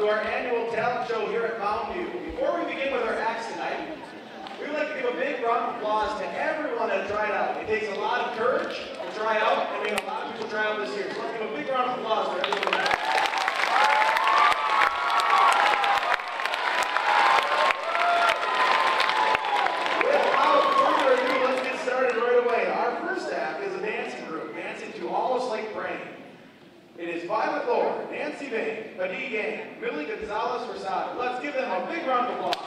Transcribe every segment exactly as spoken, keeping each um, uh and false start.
to our annual talent show here at Mountain View. Before we begin with our acts tonight, we would like to give a big round of applause to everyone that tried out. It takes a lot of courage to try out, and we had a lot of people try out this year. So let's give a big round of applause for everyone. Without further ado, let's get started right away. Our first act is a dancing group, dancing to Almost Like Praying. It is Violet Lord, Nancy Bain, Paddy Gang, Millie Gonzalez-Rosado. Let's give them a big round of applause.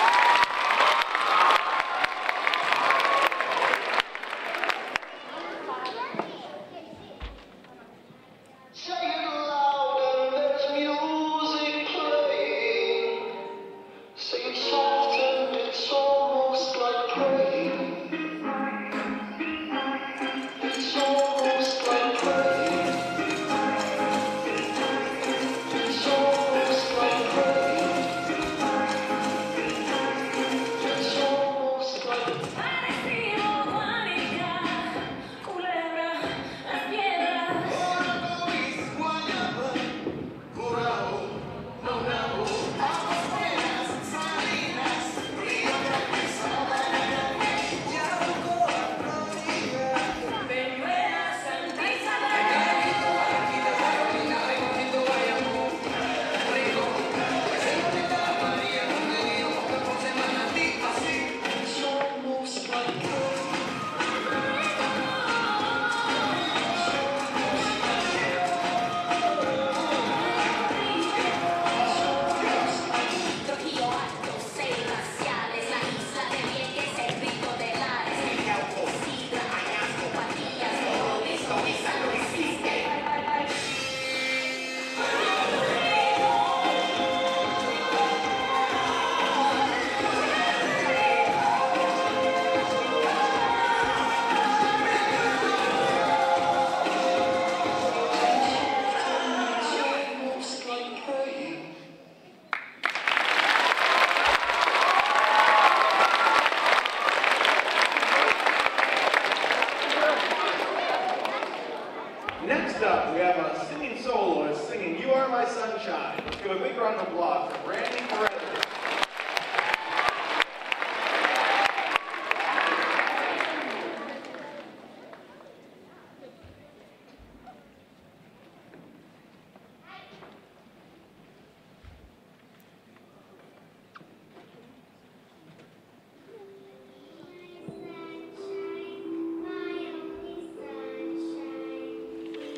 Next up, we have a singing soloist singing You Are My Sunshine. Let's give a big round of applause for Brandy Perez.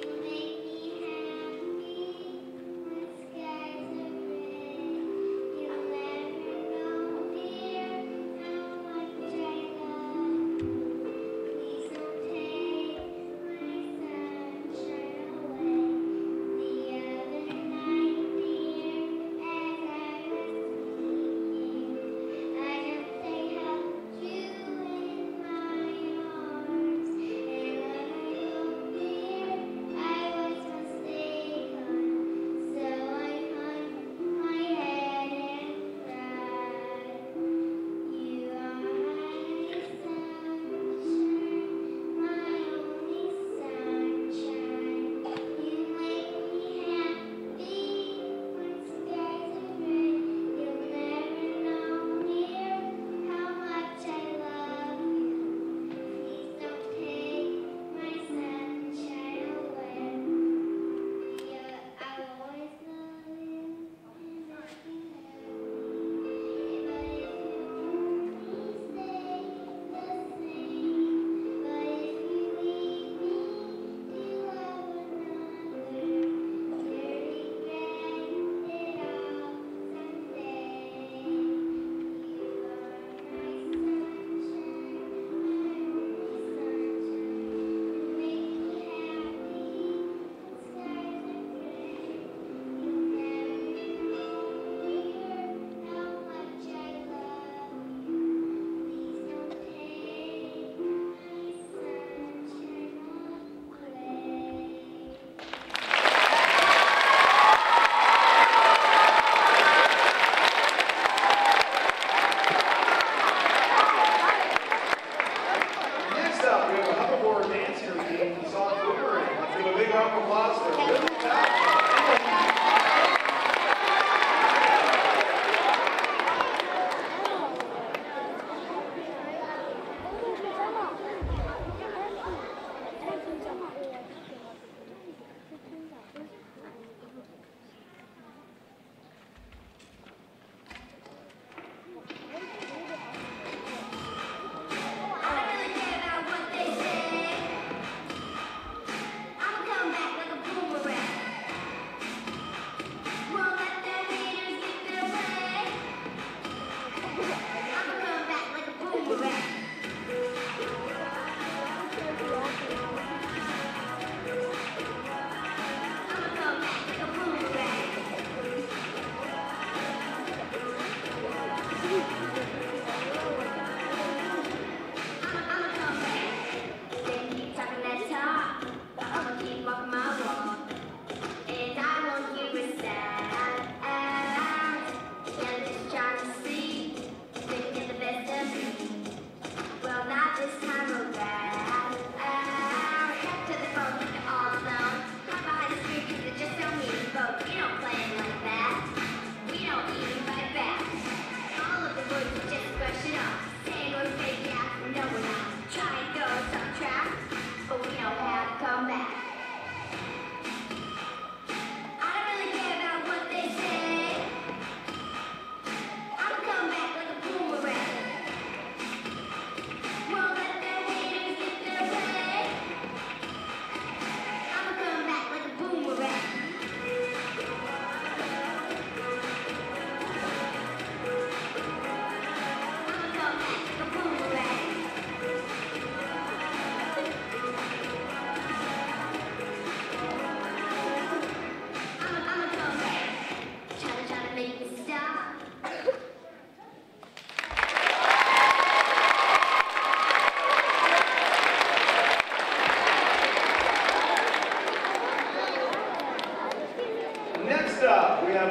You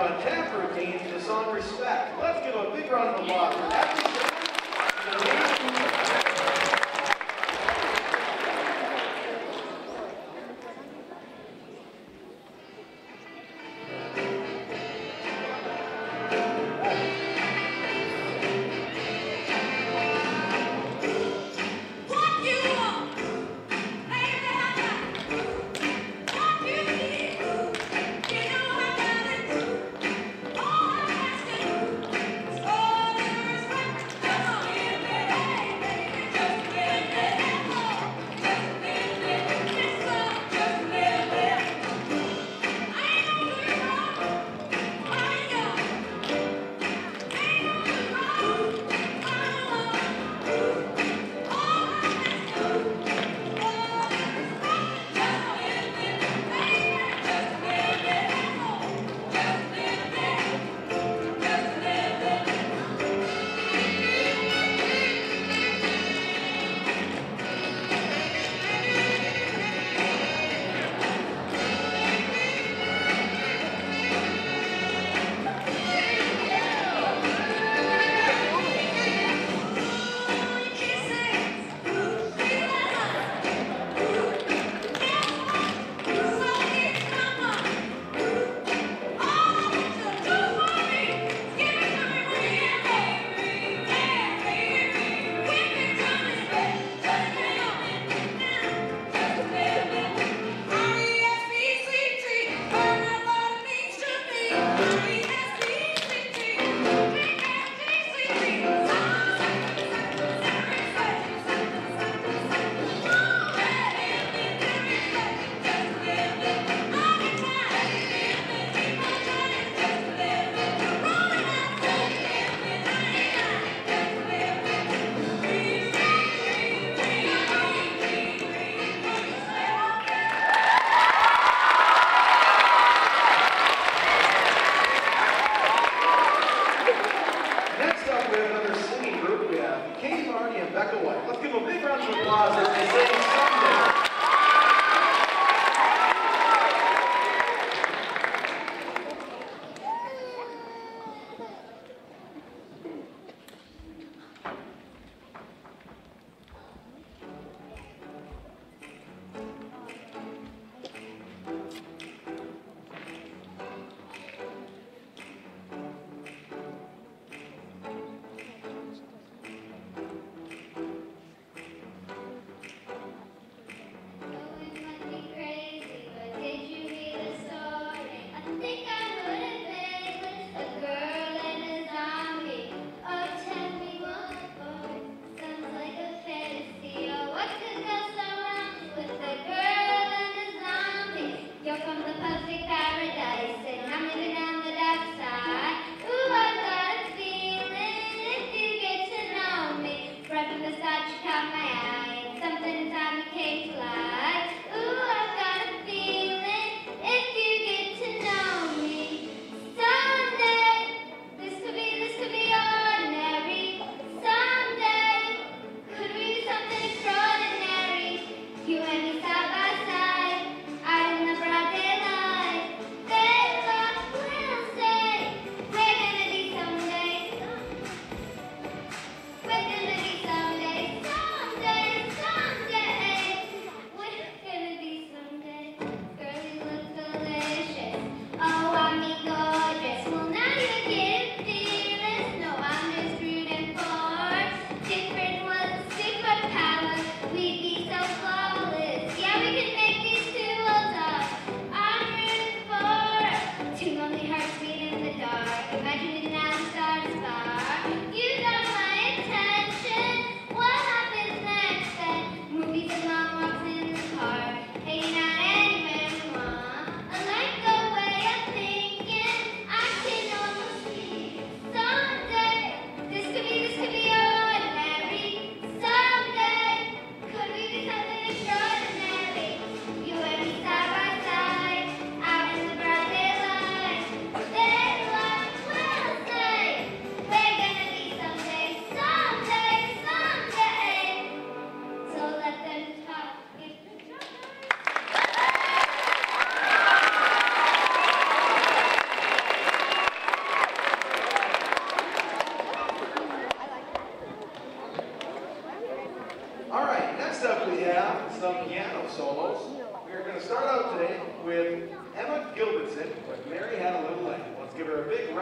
on tap routine to the song Respect. Let's give a big round of applause for that.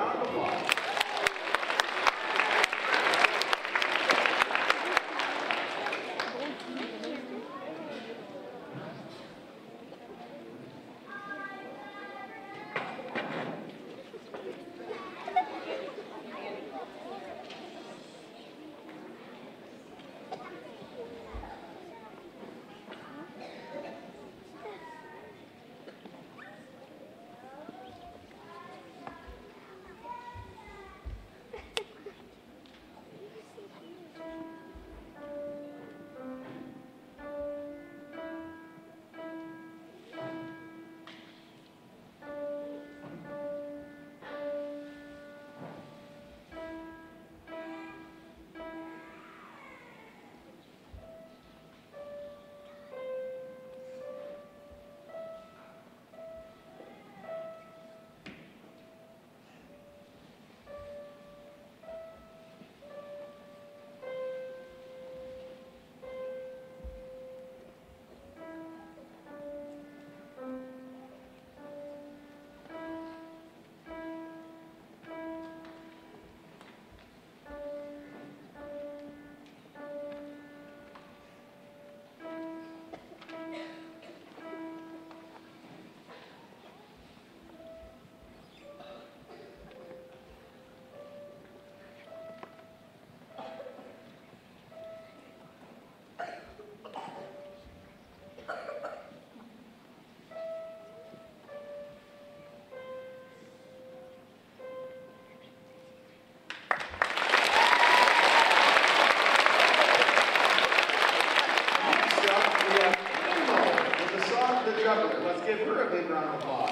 round of applause. Let's give her a big round of applause.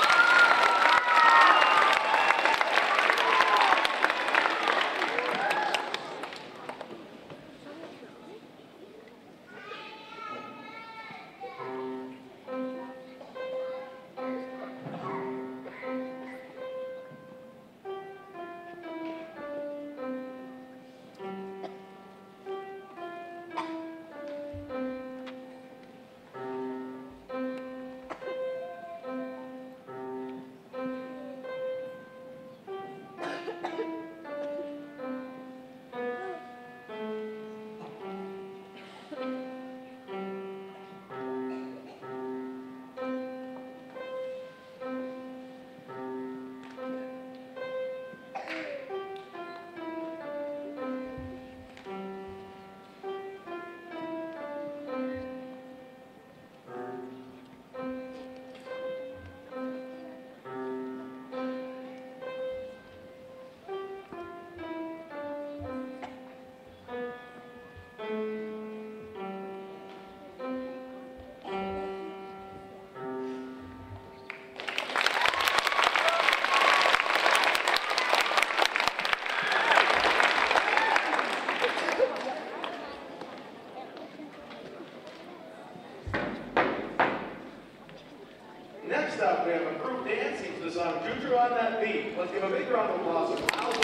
Next up, we have a group dancing to the song Juju on That Beat. Let's give a big round of applause for Miles.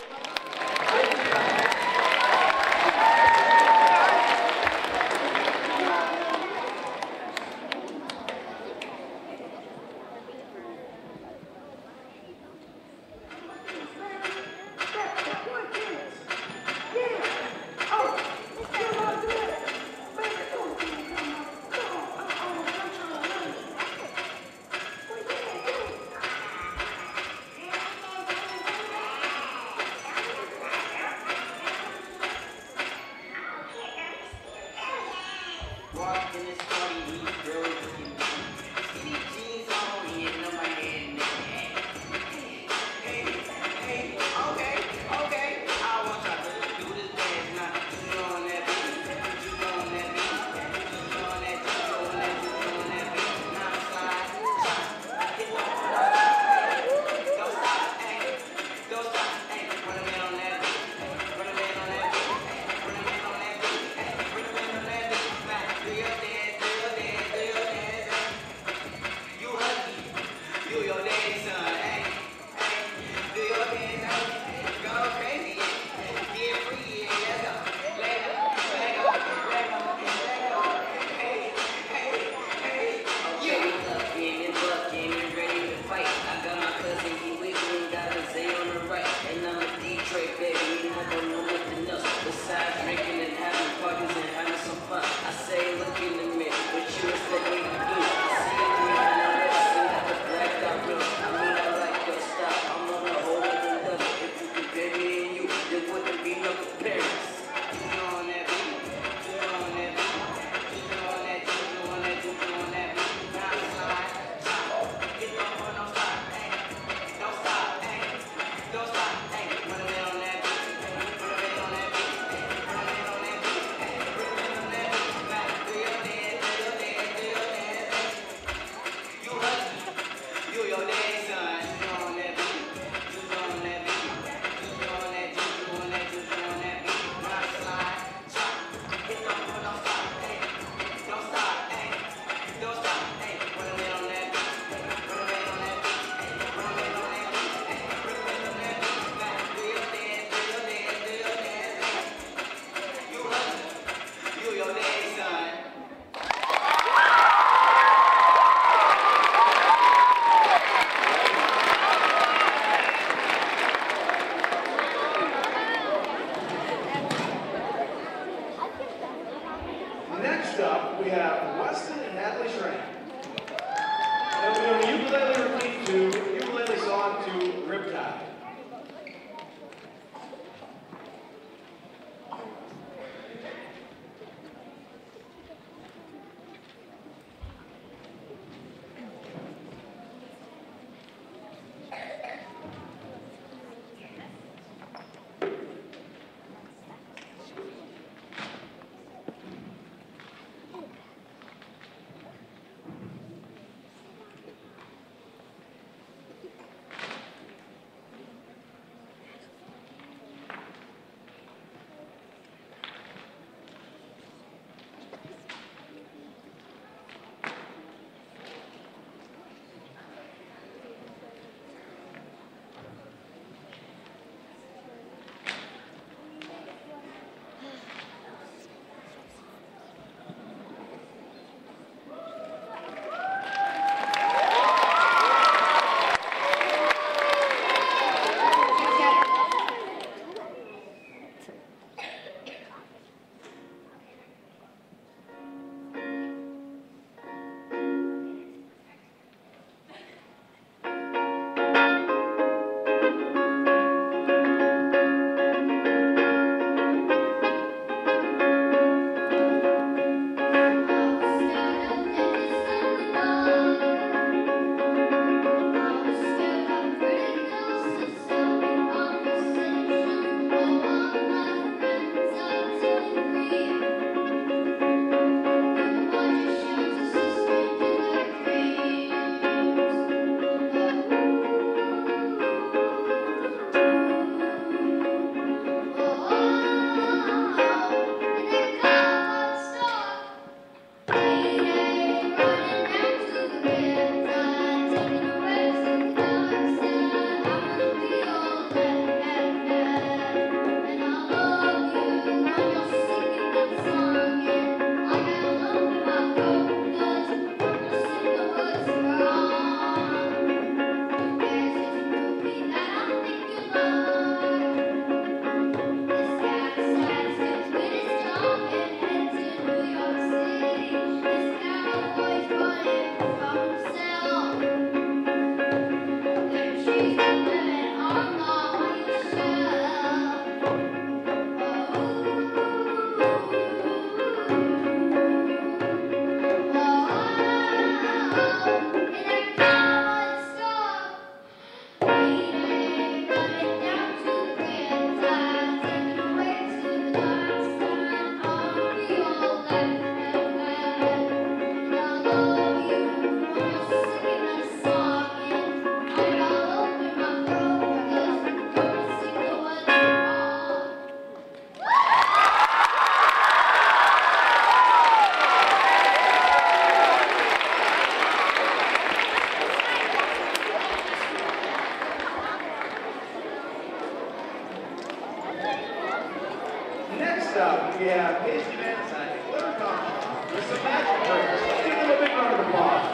Next up, we have Casey Van Zandt, Glitter Conch, with some magic tricks. Let's give them a big round of applause.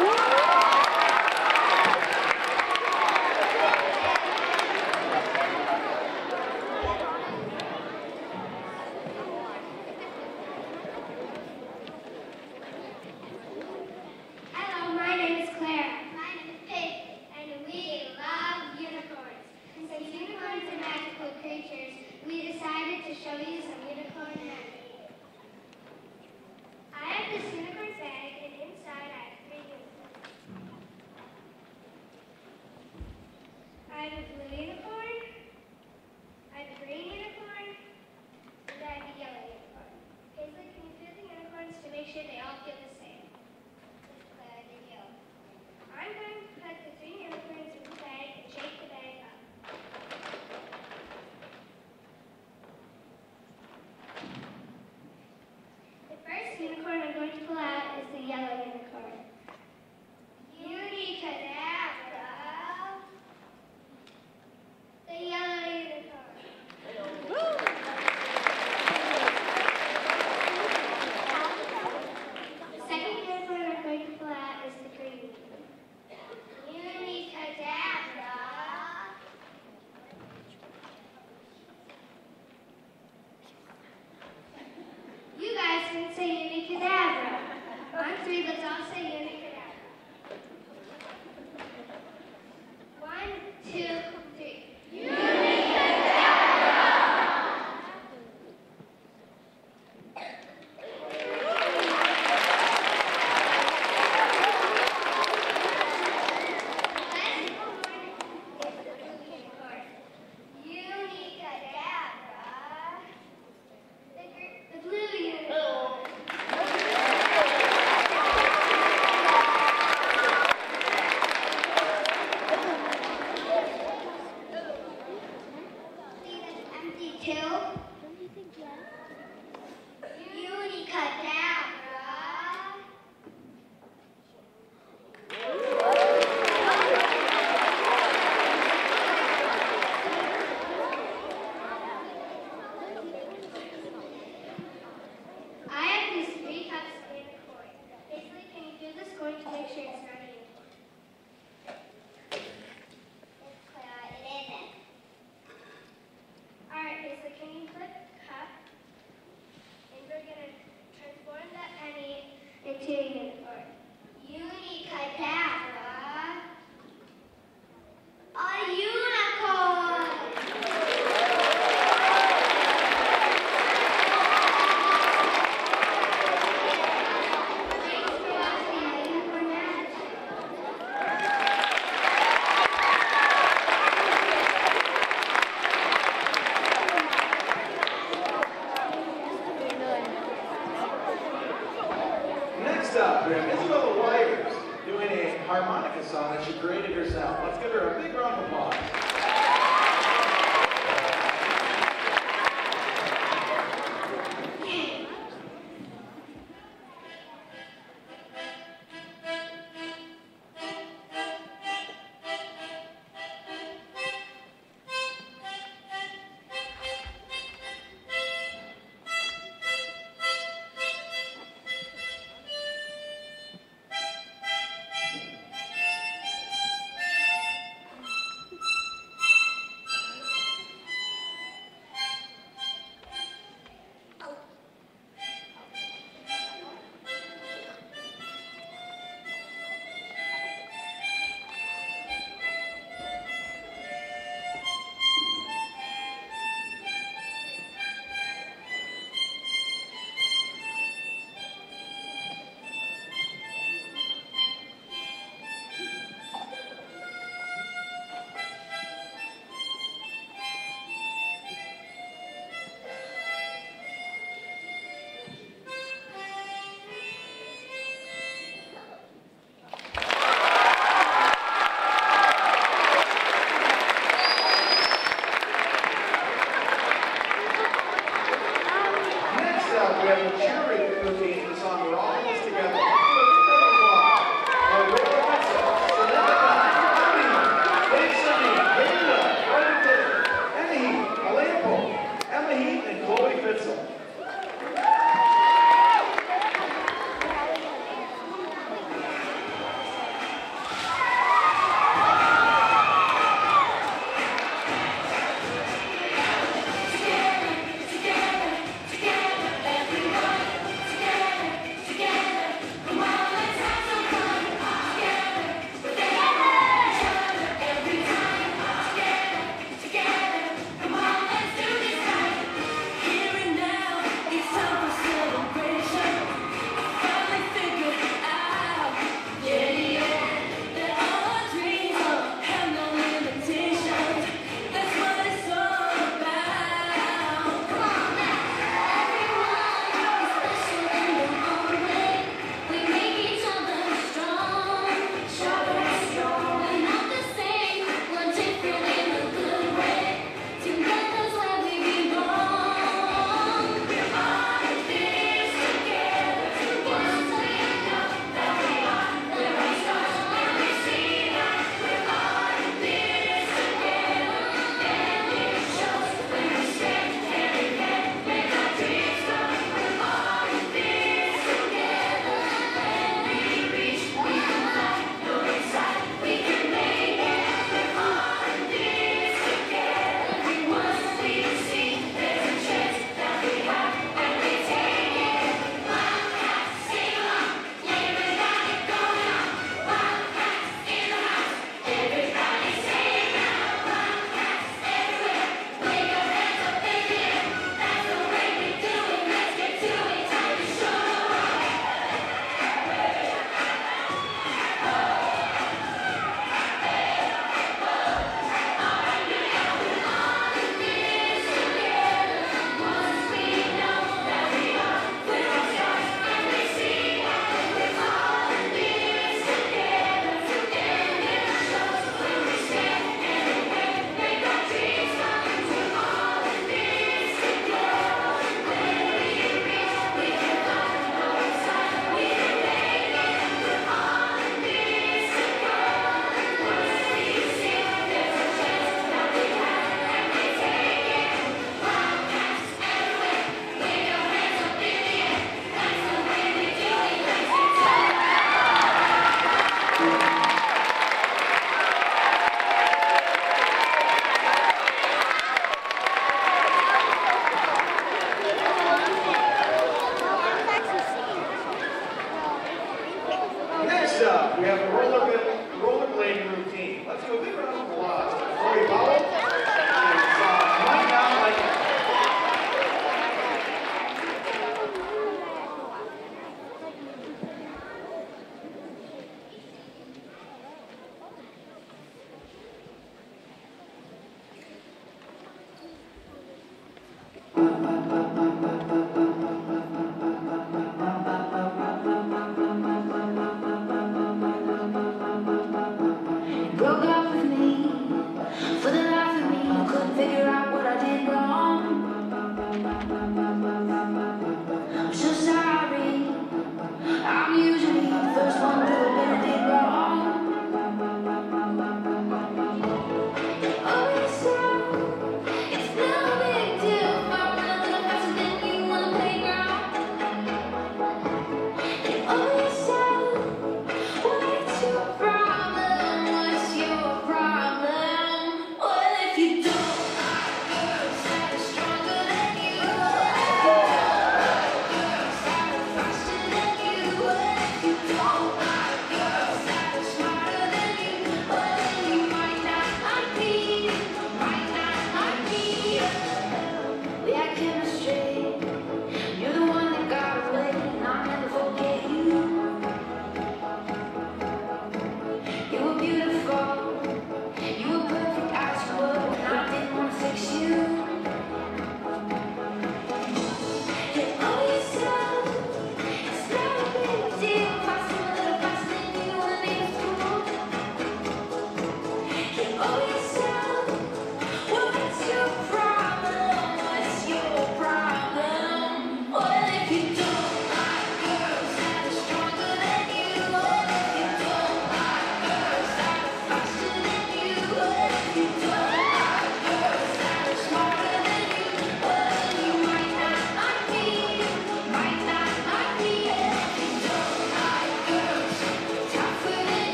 Hello, my name is Claire. My name is Pig, and we love unicorns. And since unicorns are magical creatures, we decided to show you some unicorn magic. I have this unicorn bag, and inside I have three unicorns. I have a blue unicorn, I have a green unicorn, and I have a yellow unicorn. Paisley, can you feel the unicorns to make sure they all feel the same? Claire, they do. I'm going to put the three unicorns in the bag and shake the bag up. The first unicorn I'm going to pull out is the yellow unicorn. Unicadabra. The yellow unicorn. The second unicorn I'm going to pull out is the green unicorn. Unicadabra. You guys can say Unicadabra. On three, let's all say Unicadabra. One, two, three. The blue unicorn. See this empty tube? Unicadabra. I have these three cups in a coin. Basically, can you do this coin to make sure it's not a unicorn? It's, uh, it isn't. Alright, Basically, can you flip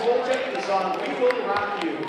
Voltic, the song We Will Rock You.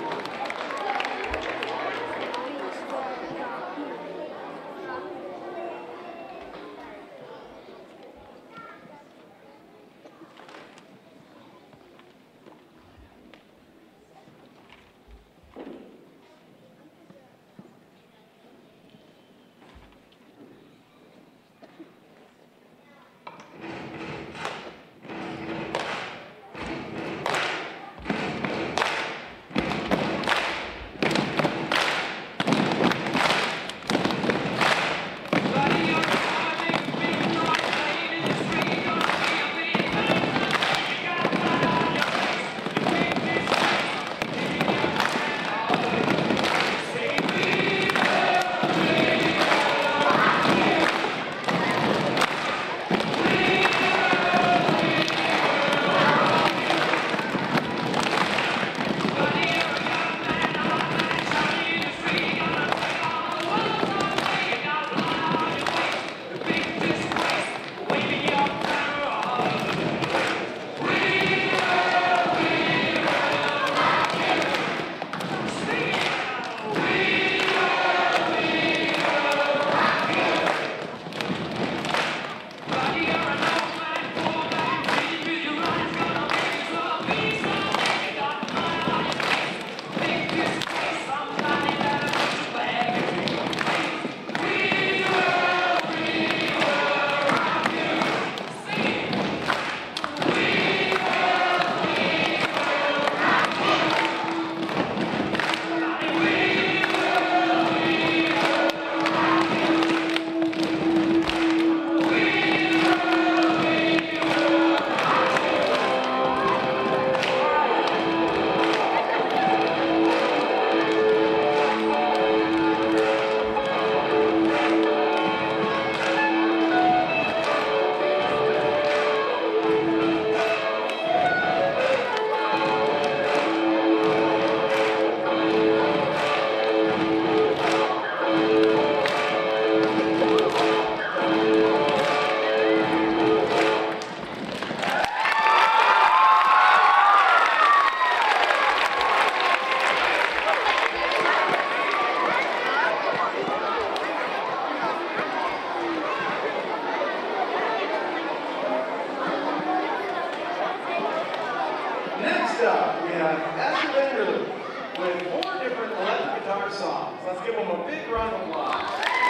Next up, we have Esther Vanderloop with four different electric guitar songs. Let's give them a big round of applause.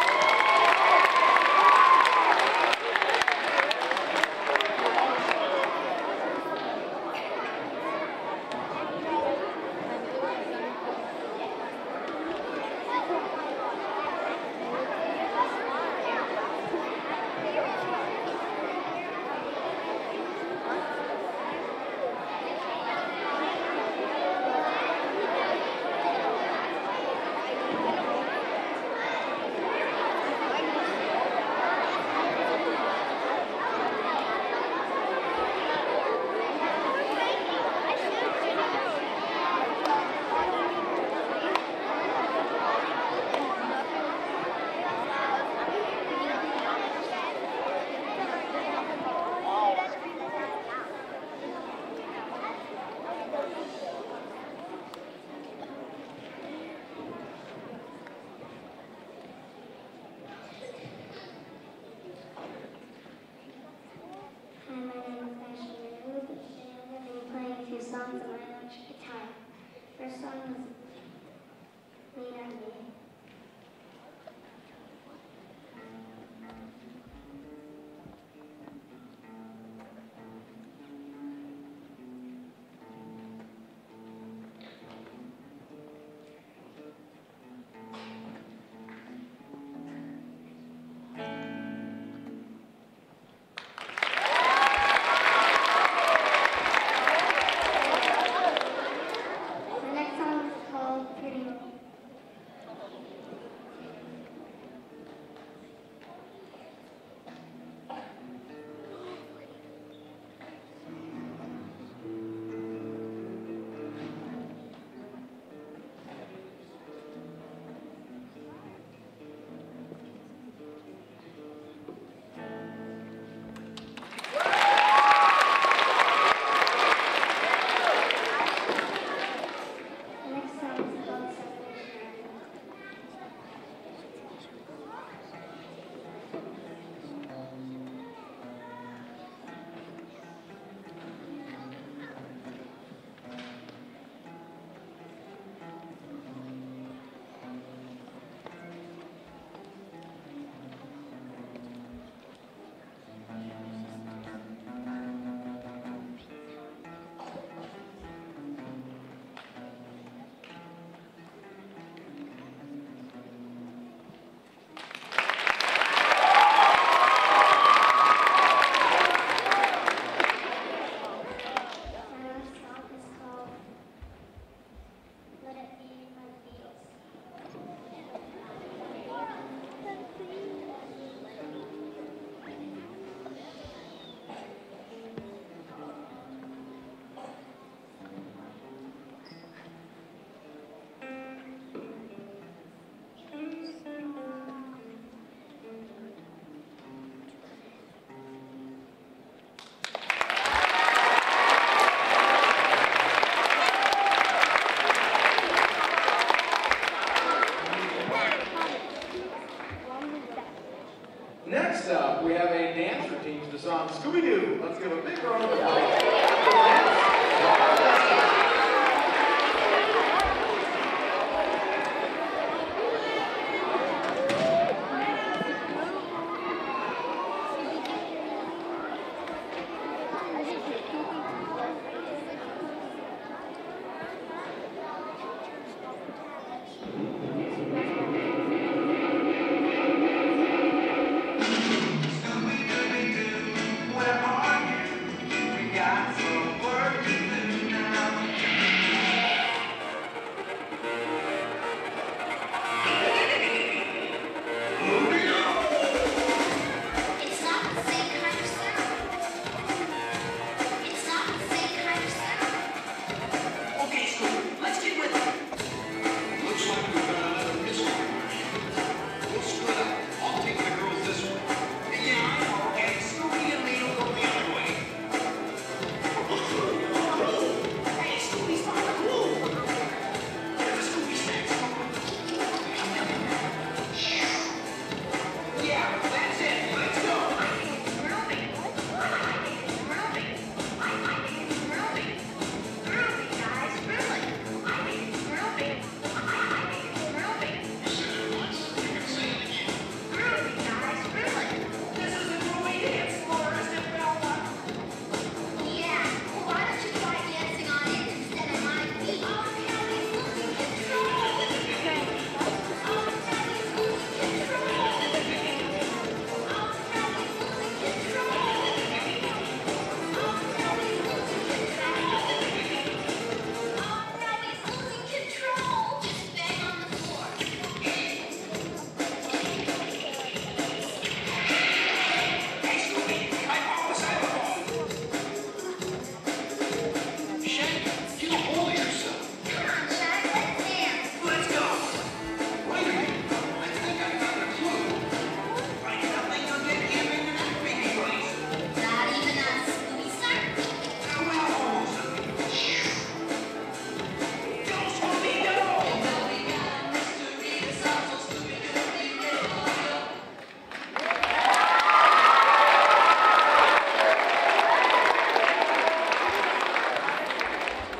Songs on my electric guitar. First song was Lean on Me. The next song is called Pretty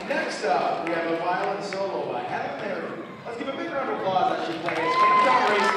Next up, we have a violin solo by Hannah Mary. Let's give a big round of applause as she plays Camptown Racing.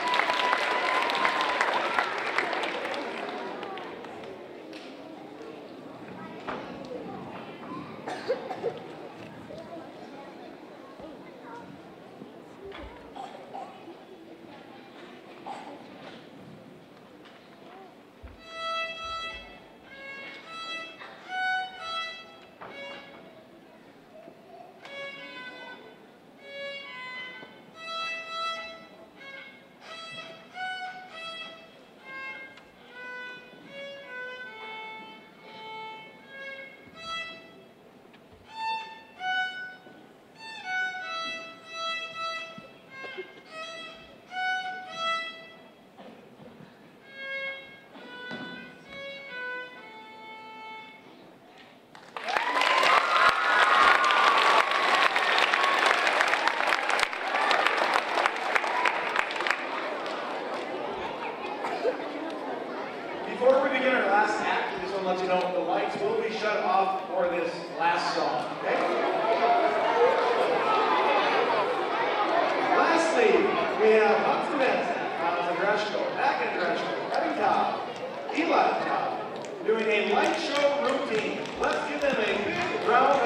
Before we begin our last act, we just want to let you know the lights will be shut off for this last song, okay? Lastly, we have Hudson Benson, Miles Andreshko, Mac Andreshko, Eddie Cobb, Eli Cobb, doing a light show routine. Let's give them a big round of